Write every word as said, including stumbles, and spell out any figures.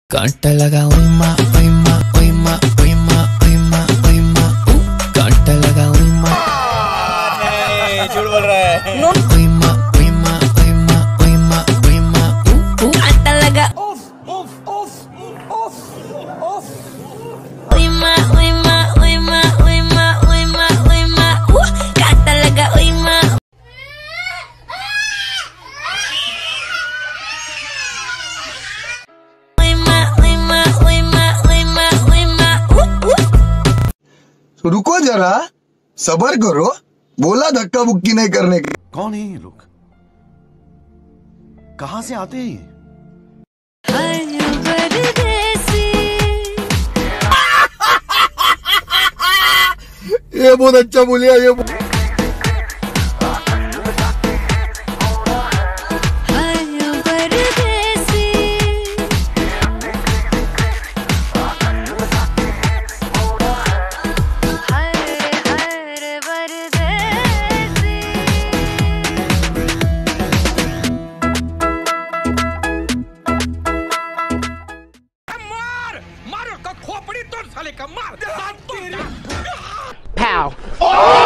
कांटा लगा ओई माँ ओई माँ ओई माँ ओई माँ ओई माँ ओई माँ कांटा लगा ओई माँ। नहीं झूठ बोल रहा है। ओई माँ ओई माँ ओई माँ ओई माँ ओई माँ कांटा लगा ओई माँ ओई माँ ओई माँ ओई माँ ओई माँ ओई माँ कांटा लगा ओई माँ। रुको जरा, सबर करो, बोला धक्का बुक्की नहीं करने की। कौन है ये लोग? कहां से आते हैं ये? ये बहुत अच्छा बोलिया ये। खोपड़ी तोड़ साले का मार। Pow.